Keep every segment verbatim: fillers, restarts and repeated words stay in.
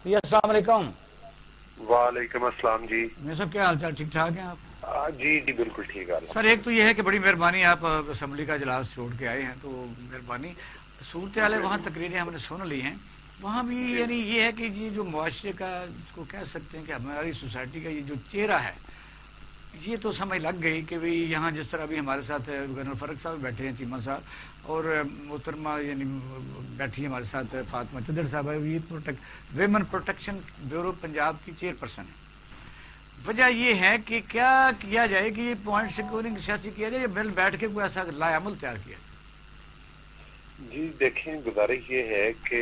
جی السلام علیکم۔ وعلیکم السلام جی۔ میں سب کیا حال چال، ٹھیک ٹھاک ہیں آپ؟ جی جی بالکل ٹھیک ہے سر ایک تو یہ ہے کہ بڑی مہربانی، آپ اسمبلی کا اجلاس چھوڑ کے آئے ہیں تو مہربانی، صورتحال وہاں تقریریں ہم نے سن لی ہیں، وہاں بھی یعنی یہ ہے کہ یہ جو معاشرے کا کو کہہ سکتے ہیں کہ ہماری سوسائٹی کا یہ جو چہرہ ہے یہ تو سمجھ لگ گئی کہ بھئی یہاں جس طرح بھی ہمارے ساتھ گورنر فرق صاحب بیٹھے ہیں، چیمہ صاحب، اور محترمہ یعنی بیٹھی ہیں ہمارے ساتھ فاطمہ چدر صاحب، یہ protect women protection bureau Punjab کی چیئر پرسن ہے۔ وجہ یہ ہے کہ کیا کیا جائے کہ یہ پوائنٹ سیکورنگ سیاسی کیا جائے یا بل بیٹھ کے کوئی ایسا لائے عمل تیار کیا جائے؟ جی دیکھیں، گزارش یہ ہے کہ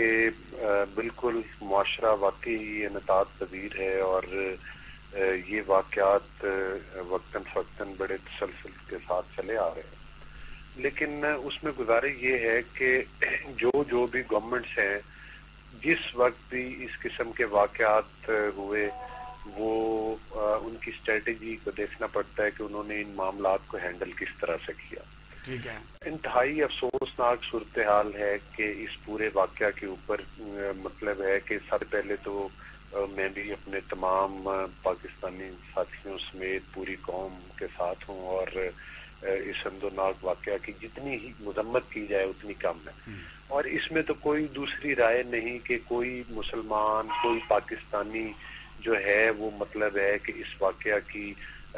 بالکل معاشرہ واقعی انعطاف پذیر ہے اور یہ واقعات وقتاً فوقتاً بڑے تسلسل کے ساتھ چلے آ رہے ہیں، لیکن اس میں گزارش یہ ہے کہ جو جو بھی گورنمنٹس ہیں جس وقت بھی اس قسم کے واقعات ہوئے وہ ان کی اسٹریٹجی کو دیکھنا پڑتا ہے کہ انہوں نے ان معاملات کو ہینڈل کس طرح سے کیا۔ ٹھیک ہے، انتہائی افسوسناک صورتحال ہے کہ اس پورے واقعہ کے اوپر مطلب ہے کہ سب سے پہلے تو میں بھی اپنے تمام پاکستانی ساتھیوں سمیت پوری قوم کے ساتھ ہوں اور اس اندوناک واقعہ کی جتنی ہی مذمت کی جائے اتنی کم ہے، اور اس میں تو کوئی دوسری رائے نہیں کہ کوئی مسلمان کوئی پاکستانی جو ہے وہ مطلب ہے کہ اس واقعہ کی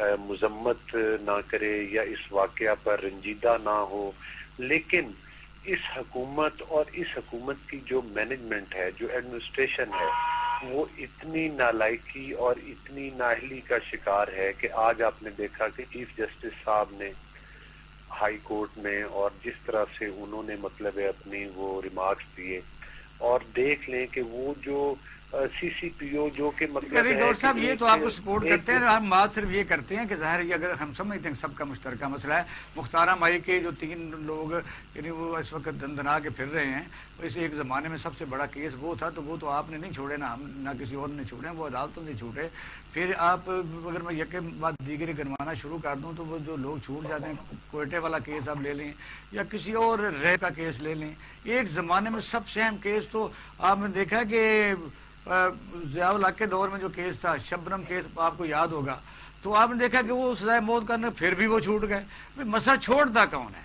مذمت نہ کرے یا اس واقعہ پر رنجیدہ نہ ہو، لیکن اس حکومت اور اس حکومت کی جو مینجمنٹ ہے، جو ایڈمنسٹریشن ہے، وہ اتنی نالائکی اور اتنی نااہلی کا شکار ہے کہ آج آپ نے دیکھا کہ چیف جسٹس صاحب نے ہائی کورٹ میں اور جس طرح سے انہوں نے مطلب ہے اپنی وہ ریمارکس دیے، اور دیکھ لیں کہ وہ جو سی سی پی او جو کہ مطلب ہے گور صاحب یہ تو آپ کو سپورٹ کرتے ہیں، ہم بات صرف یہ کرتے ہیں کہ ظاہر یہ اگر ہم سمجھتے ہیں سب کا مشترکہ مسئلہ ہے، مختارہ مائی کے جو تین لوگ یعنی وہ اس وقت دندنا کے پھر رہے ہیں، اس ایک زمانے میں سب سے بڑا کیس وہ تھا، تو وہ تو آپ نے نہیں چھوڑے، نہ ہم نہ کسی اور نے چھوڑے، وہ عدالتوں سے چھوٹے۔ پھر آپ اگر میں یکے بعد دیگری گنوانا شروع کر دوں تو وہ جو لوگ چھوٹ جاتے ہیں، کوئٹے والا کیس آپ لے لیں یا کسی اور ریپ کا کیس لے لیں، ایک زمانے میں سب سے اہم کیس تو آپ نے دیکھا کہ ضیاء الحق کے دور میں جو کیس تھا شبنم کیس، آپ کو یاد ہوگا، تو آپ نے دیکھا کہ وہ سزائے موت کرنے پھر بھی وہ چھوٹ گئے، مسئلہ چھوڑتا کون ہے؟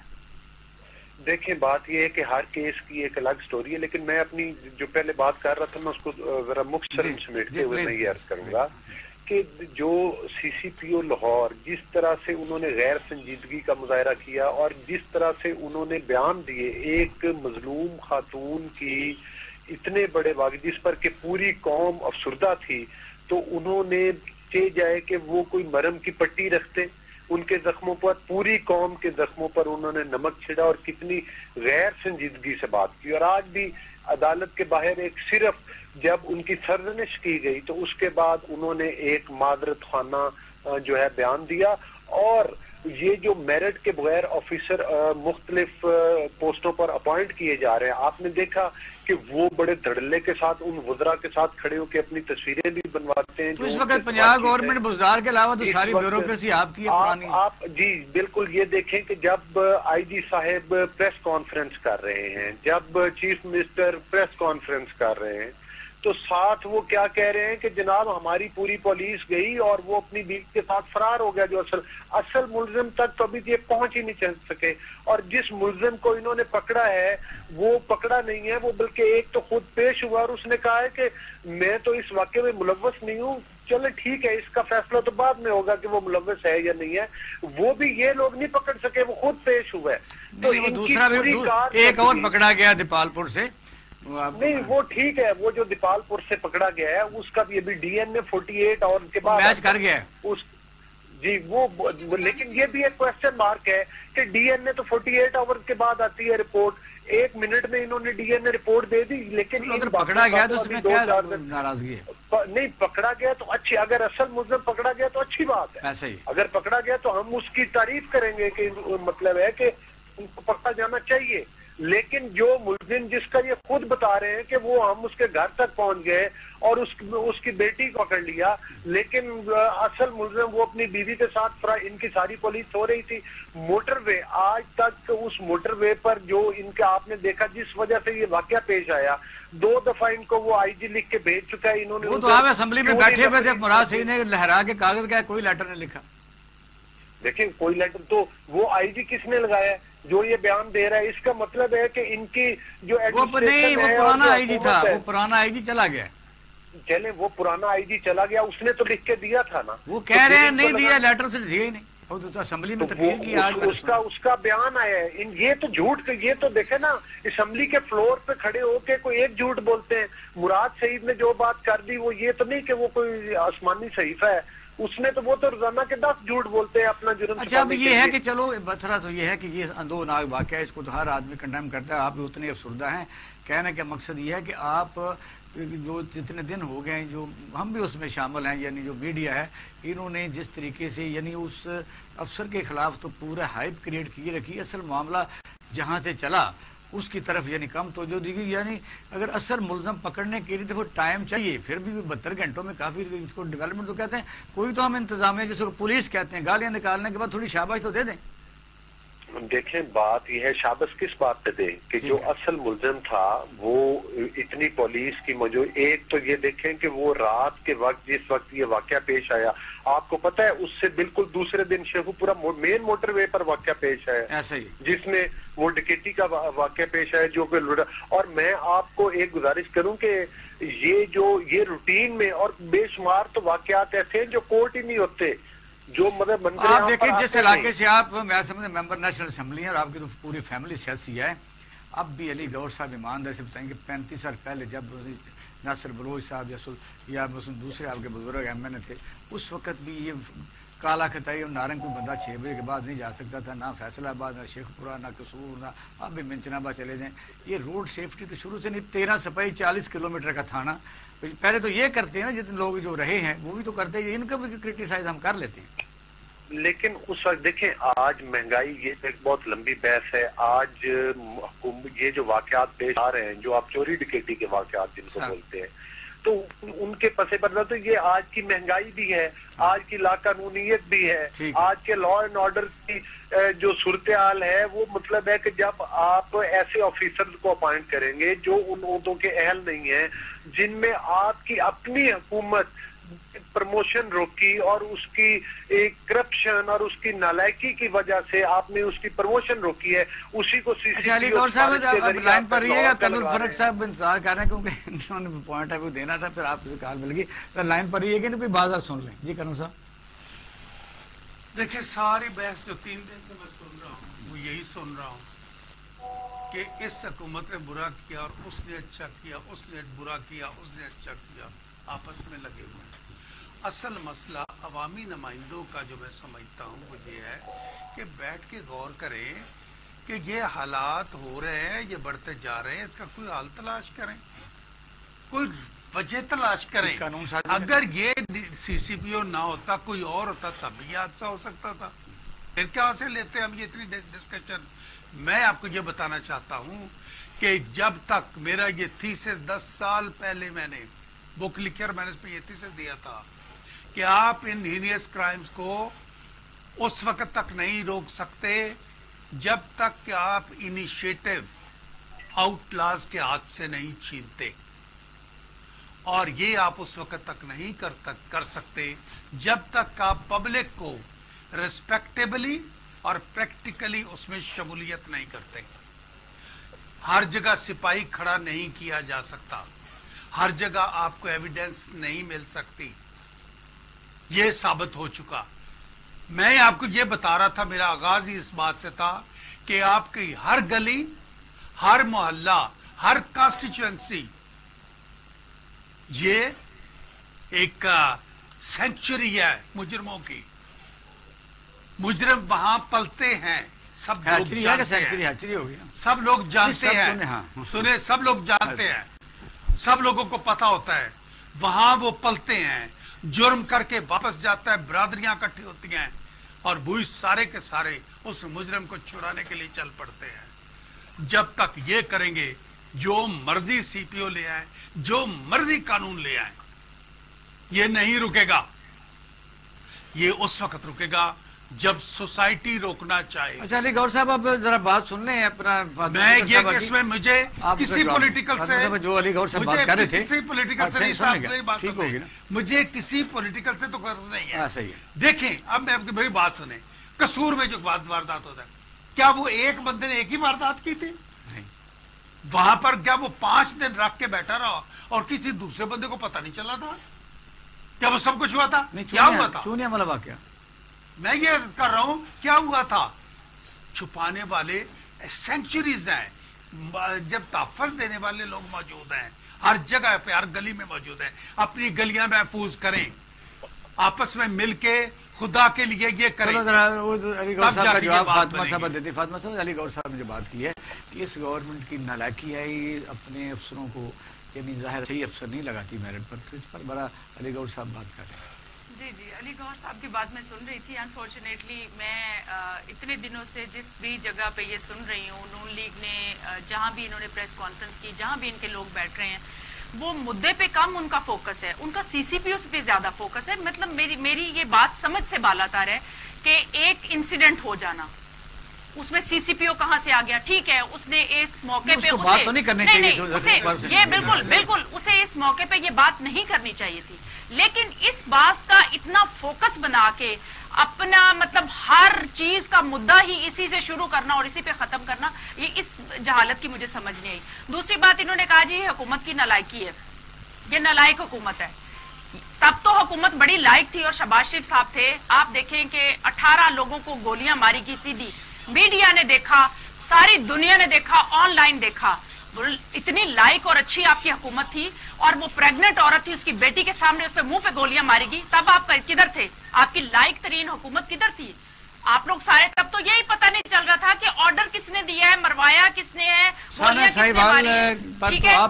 دیکھیں بات یہ ہے کہ ہر کیس کی ایک الگ سٹوری ہے، لیکن میں اپنی جو پہلے بات کر رہا تھا میں اس کو ذرا مختصر سمیٹتے ہوئے میں یہ عرض کروں گا کہ جو سی سی پی او لاہور جس طرح سے انہوں نے غیر سنجیدگی کا مظاہرہ کیا اور جس طرح سے انہوں نے بیان دیے ایک مظلوم خاتون کی اتنے بڑے واقع جس پر کہ پوری قوم افسردہ تھی، تو انہوں نے چاہے جائے کہ وہ کوئی مرہم کی پٹی رکھتے ان کے زخموں پر، پوری قوم کے زخموں پر انہوں نے نمک چھڑا اور کتنی غیر سنجیدگی سے بات کی، اور آج بھی عدالت کے باہر ایک صرف جب ان کی سرزنش کی گئی تو اس کے بعد انہوں نے ایک معذرت خانہ جو ہے بیان دیا، اور یہ جو میرٹ کے بغیر آفیسر مختلف پوسٹوں پر اپوائنٹ کیے جا رہے ہیں، آپ نے دیکھا کہ وہ بڑے دھڑلے کے ساتھ ان وزراء کے ساتھ کھڑے ہو کے اپنی تصویریں بھی بنواتے ہیں۔ تو اس وقت پنجاب گورنمنٹ بزدار کے علاوہ تو ساری بیوروکریسی آپ کی ہے پرانی۔ آپ جی بالکل یہ دیکھیں کہ جب آئی جی صاحب پریس کانفرنس کر رہے ہیں، جب چیف منسٹر پریس کانفرنس کر رہے ہیں، تو ساتھ وہ کیا کہہ رہے ہیں کہ جناب ہماری پوری پولیس گئی اور وہ اپنی بیوی کے ساتھ فرار ہو گیا، جو اصل اصل ملزم تک تو ابھی یہ پہنچ ہی نہیں چل سکے، اور جس ملزم کو انہوں نے پکڑا ہے وہ پکڑا نہیں ہے، وہ بلکہ ایک تو خود پیش ہوا اور اس نے کہا ہے کہ میں تو اس واقعے میں ملوث نہیں ہوں، چلے ٹھیک ہے اس کا فیصلہ تو بعد میں ہوگا کہ وہ ملوث ہے یا نہیں ہے، وہ بھی یہ لوگ نہیں پکڑ سکے، وہ خود پیش ہوا ہے۔ تو دوسرا بھی ایک اور پکڑا گیا دیپال پور سے، نہیں وہ ٹھیک ہے، وہ جو دیپال پور سے پکڑا گیا ہے اس کا بھی ابھی D N A forty eight اور کے بعد میچ کر گیا ہے اس جی وہ، لیکن یہ بھی ایک کوشچن مارک ہے کہ ڈی این اے تو فورٹی ایٹ آور کے بعد آتی ہے رپورٹ، ایک منٹ میں انہوں نے ڈی این اے رپورٹ دے دی، لیکن اگر پکڑا گیا تو اس میں کیا ناراضگی ہے؟ نہیں پکڑا گیا تو اچھی، اگر اصل ملزم پکڑا گیا تو اچھی بات ہے، ایسے ہی اگر پکڑا گیا تو ہم اس کی تعریف کریں گے کہ مطلب ہے کہ ان کو پکڑا جانا چاہیے، لیکن جو ملزم جس کا یہ خود بتا رہے ہیں کہ وہ ہم اس کے گھر تک پہنچ گئے اور اس اس کی بیٹی کو پکڑ لیا، لیکن اصل ملزم وہ اپنی بیوی کے ساتھ فرا ان کی ساری پولیس ہو رہی تھی۔ موٹر وے آج تک اس موٹر وے پر جو ان کا آپ نے دیکھا جس وجہ سے یہ واقعہ پیش آیا، دو دفعہ ان کو وہ آئی جی لکھ کے بھیج چکا ہے. انہوں نے وہ تو آپ اسمبلی میں بیٹھے ہوئے تھے, مراد صحیح نے لہرا کے کاغذ کا کوئی لیٹر نہیں لکھا. دیکھیں کوئی لیٹر تو وہ آئی جی کس نے لگایا ہے جو یہ بیان دے رہا ہے؟ اس کا مطلب ہے کہ ان کی جو نہیں, وہ پرانا آئی جی تھا, وہ پرانا آئی جی چلا گیا. چلے وہ پرانا آئی جی چلا گیا, اس نے تو لکھ کے دیا تھا نا. وہ کہہ رہے ہیں نہیں دیا, لیٹر سے دیا ہی نہیں. اسمبلی میں تقریر کی آج اس کا اس کا بیان آیا ہے. یہ تو جھوٹ, یہ تو دیکھیں نا اسمبلی کے فلور پہ کھڑے ہو کے کوئی ایک جھوٹ بولتے ہیں. مراد سعید نے جو بات کر دی وہ یہ تو نہیں کہ وہ کوئی آسمانی صحیفہ ہے, اس نے تو وہ تو روزانہ کے دس جھوٹ بولتے ہیں اپنا جرم. اچھا اب یہ ہے کہ چلو مسئلہ تو یہ ہے کہ یہ اندوہناک واقعہ ہے, اس کو تو ہر آدمی کنڈیم کرتا ہے. آپ بھی اتنے افسردہ ہیں. کہنے کا مقصد یہ ہے کہ آپ جو جتنے دن ہو گئے ہیں, جو ہم بھی اس میں شامل ہیں, یعنی جو میڈیا ہے, انہوں نے جس طریقے سے یعنی اس افسر کے خلاف تو پورا ہائپ کریٹ کی رکھی. اصل معاملہ جہاں سے چلا اس کی طرف یعنی کم توجہ دی گئی. یعنی اگر اثر ملزم پکڑنے کے لیے تو ٹائم چاہیے, پھر بھی بہتر گھنٹوں میں کافی اس کو ڈیولپمنٹ تو کہتے ہیں. کوئی تو ہم انتظامیہ جس کو پولیس کہتے ہیں, گالیاں نکالنے کے بعد تھوڑی شاباش تو دے دیں. دیکھیں بات یہ ہے شاباش کس بات پہ دے کہ جو اصل ملزم تھا وہ اتنی پولیس کی موجود. ایک تو یہ دیکھیں کہ وہ رات کے وقت جس وقت یہ واقعہ پیش آیا, آپ کو پتا ہے اس سے بالکل دوسرے دن شیخو پورا مین موٹر وے پر واقعہ پیش آیا جس میں وہ ڈکیٹی کا واقعہ پیش آیا جو کہ لڑا. اور میں آپ کو ایک گزارش کروں کہ یہ جو یہ روٹین میں اور بے شمار تو واقعات ایسے ہیں جو کورٹ ہی نہیں ہوتے, جو مطلب آپ دیکھیں جس علاقے سے آپ میں سمجھتے ممبر نیشنل اسمبلی ہیں اور آپ کی تو پوری فیملی سیاسی ہے. اب بھی علی گور صاحب ایماندار سے بتائیں گے پینتیس سال پہلے جب ناصر بلوچ صاحب یا یا دوسرے آپ کے بزرگ ایم این اے تھے, اس وقت بھی یہ کالا خطائی اور نارنگ کو بندہ چھ بجے کے بعد نہیں جا سکتا تھا, نہ فیصل آباد, نہ شیخ پورہ, نہ قصور, نہ اب بھی منچناباد چلے جائیں. یہ روڈ سیفٹی تو شروع سے نہیں, تیرہ سپاہی چالیس کلو میٹر کا تھانا. پہلے تو یہ کرتے ہیں نا جتنے لوگ جو رہے ہیں وہ بھی تو کرتے ہیں, ان کا بھی کرٹیسائز ہم کر لیتے ہیں. لیکن اس وقت دیکھیں آج مہنگائی یہ ایک بہت لمبی بحث ہے. آج یہ جو واقعات پیش آ رہے ہیں جو آپ چوری ڈکیٹی کے واقعات جن کو بولتے ہیں, تو ان کے پس پردہ تو یہ آج کی مہنگائی بھی ہے, آج کی لا قانونیت بھی ہے, آج کے لا اینڈ آرڈر کی جو صورتحال ہے. وہ مطلب ہے کہ جب آپ ایسے آفیسر کو اپوائنٹ کریں گے جو ان عہدوں کے اہل نہیں ہیں, جن میں آپ کی اپنی حکومت پروموشن روکی اور اس کی ایک کرپشن اور اس کی نالائکی کی وجہ سے آپ نے اس کی پروموشن روکی ہے, اسی کو سی سی علی گور صاحب لائن پر رہیے گا. کرنل فرق صاحب انتظار کر رہے ہیں کیونکہ انہوں نے پوائنٹ ہے وہ دینا تھا, پھر آپ سے کال مل گئی. لائن پر رہیے گا, کوئی بازار سن لیں. جی کرنل صاحب. دیکھیں ساری بحث جو تین دن سے میں سن رہا ہوں وہ یہی سن رہا ہوں کہ اس حکومت نے برا کیا اور اس نے اچھا کیا, اس نے برا کیا, اس نے اچھا کیا, آپس میں لگے ہوئے ہیں. اصل مسئلہ عوامی نمائندوں کا جو میں سمجھتا ہوں وہ یہ ہے کہ بیٹھ کے غور کریں کہ یہ حالات ہو رہے ہیں, یہ بڑھتے جا رہے ہیں, اس کا کوئی حل تلاش کریں, کوئی وجہ تلاش کریں. اگر یہ سی سی پی او نہ ہوتا کوئی اور ہوتا تب یہ حادثہ ہو سکتا تھا. پھر کہاں سے لیتے ہم یہ اتنی ڈسکشن. میں آپ کو یہ بتانا چاہتا ہوں کہ جب تک میرا یہ تھیسس دس سال پہلے میں نے بک لکھی اور میں نے اس پہ یہ تھیسس دیا تھا کہ آپ ان ہینیس کرائمز کو اس وقت تک نہیں روک سکتے جب تک کہ آپ انیشیٹو آؤٹ لاز کے ہاتھ سے نہیں چھینتے, اور یہ آپ اس وقت تک نہیں کر تک کر سکتے جب تک آپ پبلک کو ریسپیکٹیبلی اور پریکٹیکلی اس میں شمولیت نہیں کرتے. ہر جگہ سپاہی کھڑا نہیں کیا جا سکتا, ہر جگہ آپ کو ایویڈنس نہیں مل سکتی, یہ ثابت ہو چکا. میں آپ کو یہ بتا رہا تھا, میرا آغاز ہی اس بات سے تھا کہ آپ کی ہر گلی, ہر محلہ, ہر کانسٹیچوئنسی یہ ایک سینچری ہے مجرموں کی. مجرم وہاں پلتے ہیں, سب لوگ جانتے ہیں, سب لوگ جانتے ہیں, سنیں سب لوگ جانتے ہیں, سب لوگوں کو پتا ہوتا ہے, وہاں وہ پلتے ہیں, جرم کر کے واپس جاتا ہے, برادریاں اکٹھی ہوتی ہیں اور وہی سارے کے سارے اس مجرم کو چھڑانے کے لیے چل پڑتے ہیں. جب تک یہ کریں گے جو مرضی سی پی او لے آئیں, جو مرضی قانون لے آئیں, یہ نہیں رکے گا. یہ اس وقت رکے گا जब सोसाइटी रोकना चाहे। अच्छा अली गौर साहब, आप जरा बात सुन लें अपना। मैं ये इसमें मुझे किसी पॉलिटिकल से, जो अली गौर साहब बात कर रहे थे, किसी पॉलिटिकल से नहीं बात ठीक होगी ना, मुझे किसी पॉलिटिकल से तो गर्ज नहीं है। सही है। देखें अब मैं आपकी मेरी बात सुने, कसूर में जो वारदात होता है, क्या वो एक बंदे ने एक ही वारदात की थी? वहां पर क्या वो पांच दिन रख के बैठा रहा और किसी दूसरे बंदे को पता नहीं चला था? क्या वो सब कुछ हुआ था? क्या हुआ था? चूनिया वाला वाकया मैं ये कर रहा हूं, क्या हुआ था? छुपाने वाले सेंचुरीज हैं, जब तहफ़्फ़ुज़ देने वाले लोग मौजूद हैं, हर जगह पे, हर गली में मौजूद हैं। अपनी गलियां महफूज करें, आपस में मिलके खुदा के लिए ये करें। अली गौर साहब का जवाब फातिमा साहब देती। फातिमा साहब, अली गौर साहब ने जो बात की है कि इस गवर्नमेंट की नालायकी है, ये अपने अफसरों को यानी ज़ाहिर सही अफसर नहीं लगाती मेरिट पर, तो इस पर बड़ा अली गौर साहब बात कर रहे हैं। जी जी, अली गौर साहब की बात मैं सुन रही थी। अनफॉर्चुनेटली मैं आ, इतने दिनों से जिस भी जगह पे ये सुन रही हूँ, नून लीग ने जहाँ भी इन्होंने प्रेस कॉन्फ्रेंस की, जहाँ भी इनके लोग बैठ रहे हैं, वो मुद्दे पे कम उनका फोकस है, उनका सीसीपीओ पे ज्यादा फोकस है। मतलब मेरी मेरी ये बात समझ से बालातर है कि एक इंसिडेंट हो जाना, उसमें सीसीपीओ कहां से आ गया? ठीक है, उसने इस मौके पे उसे, बात तो नहीं करनी चाहिए, नहीं, उसे ये बिल्कुल बिल्कुल उसे इस मौके पे ये बात नहीं करनी चाहिए थी, लेकिन इस बात का इतना फोकस बना के अपना मतलब हर चीज का मुद्दा ही इसी से शुरू करना और इसी पे खत्म करना, ये इस जहालत की मुझे समझ नहीं आई। दूसरी बात, इन्होंने कहा जी हुकूमत की नालायकी है, ये नालायक हुकूमत है। तब तो हुकूमत बड़ी लायक थी और शहबाज शरीफ साहब थे। आप देखें कि अठारह लोगों को गोलियां मारी गई सीधी, मीडिया ने देखा, सारी दुनिया ने देखा, ऑनलाइन देखा। इतनी लायक और अच्छी आपकी हुकूमत थी, और वो प्रेग्नेंट औरत थी, उसकी बेटी के सामने उस पे मुंह पे गोलियां मारी गई, तब आप किधर थे? आपकी लायक तरीन हुकूमत किधर थी? आप लोग सारे, तब तो यही पता नहीं चल रहा था कि ऑर्डर किसने दिया है, मरवाया किसने है, गोलियां किसने मारी है। ठीक है,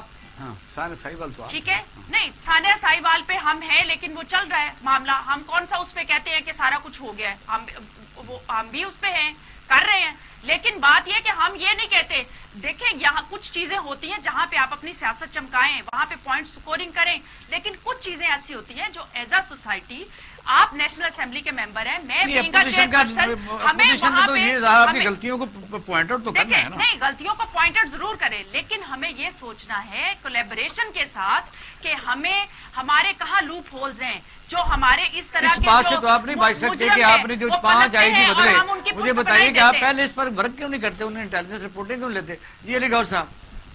ठीक है, नहीं सानिया साहिवाल पे हम हैं, लेकिन वो चल रहा है मामला, हम कौन सा उस पे कहते हैं कि सारा कुछ हो गया है? हम वो हम भी उस पे हैं, कर रहे हैं, लेकिन बात यह कि हम ये नहीं कहते। देखें, यहाँ कुछ चीजें होती हैं जहां पे आप अपनी सियासत चमकाएं, वहां पे पॉइंट स्कोरिंग करें, लेकिन कुछ चीजें ऐसी होती हैं जो एज अ सोसाइटी, आप नेशनल असेंबली के मेंबर हैं, मैं बीइंग अ चेयरपर्सन, हमें वहां पे आपकी गलतियों को पॉइंट आउट तो करना है ना। नहीं, गलतियों को पॉइंट आउट जरूर करें, लेकिन हमें ये सोचना है कोलैबोरेशन के साथ कि हमें हमारे कहाँ लूप होल्स हैं, जो हमारे इस तरह के बात से तो आप नहीं बच सकते कि आपने जो पांच आईजी बदले, मुझे बताइए कि आप पहले इस पर वर्क क्यों नहीं करते, उन्हें इंटेलिजेंस रिपोर्टिंग क्यों लेते? जी अली गौर साहब।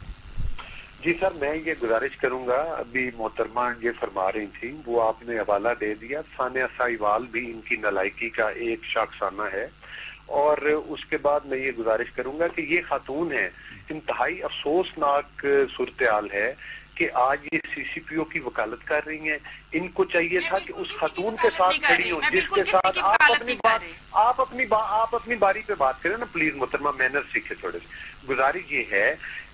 जी सर, मैं ये गुजारिश करूंगा, अभी मोहतरमा ये फरमा रही थी, वो आपने हवाला दे दिया, सानिया साहिवाल भी इनकी नालायकी का एक शाखसाना है। और उसके बाद मैं ये गुजारिश करूंगा कि ये खातून है, इंतहाई अफसोसनाक सूरत हाल है कि आज ये सीसीपीओ की वकालत कर रही हैं। इनको चाहिए था कि उस खातून के साथ खड़ी हो जिसके साथ आप अपनी बात आप अपनी बा, आप अपनी बारी पे बात करें ना प्लीज मोहतरमा, मैनर सीखे थोड़े से। गुजारिश ये है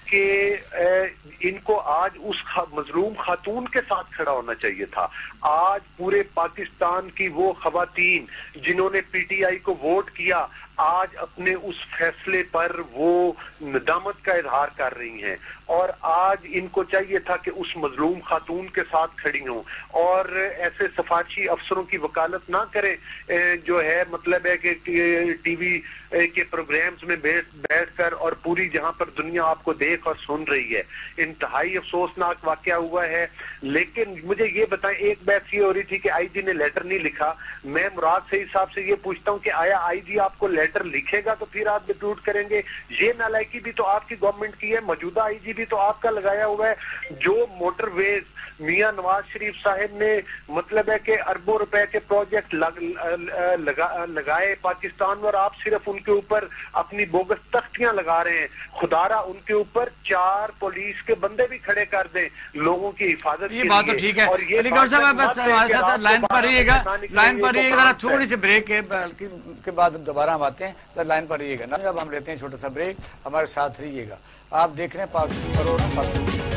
कि इनको आज उस खा, मजलूम खातून के साथ खड़ा होना चाहिए था। आज पूरे पाकिस्तान की वो खवातीन जिन्होंने पीटीआई को वोट किया, आज अपने उस फैसले पर वो नदामत का इजहार कर रही हैं, और आज इनको चाहिए था कि उस मजलूम खातून के साथ खड़ी हों और ऐसे सफारशी अफसरों की वकालत ना करें जो है मतलब है कि टीवी के प्रोग्राम्स में बैठ बैठकर और पूरी जहां पर दुनिया आपको देख और सुन रही है। इंतहाई अफसोसनाक वाकया हुआ है। लेकिन मुझे ये बताएं, एक बात ये हो रही थी कि आईजी ने लेटर नहीं लिखा। मैं मुराद सईद साहब से ये पूछता हूं कि आया आईजी आपको लेटर लिखेगा तो फिर आप डिप्यूट करेंगे? ये नालायकी भी तो आपकी गवर्नमेंट की है, मौजूदा आईजी भी तो आपका लगाया हुआ है। जो मोटरवेज मियां नवाज शरीफ साहब ने मतलब है कि अरबों रुपए के प्रोजेक्ट लग, लगा, लगाए पाकिस्तान में, और आप सिर्फ उनके ऊपर अपनी बोगस तख्तियां लगा रहे हैं। खुदारा उनके ऊपर चार पुलिस के बंदे भी खड़े कर दें लोगों की हिफाजत ये बात तो ठीक है। और ये हमारे साथ लाइन पर रहिएगा, लाइन पर रहिएगा, थोड़ी सी ब्रेक के बाद दोबारा हम आते हैं, तो लाइन पर रहिएगा ना। जब हम लेते हैं छोटा सा ब्रेक, हमारे साथ रहिएगा। आप देख रहे हैं पाक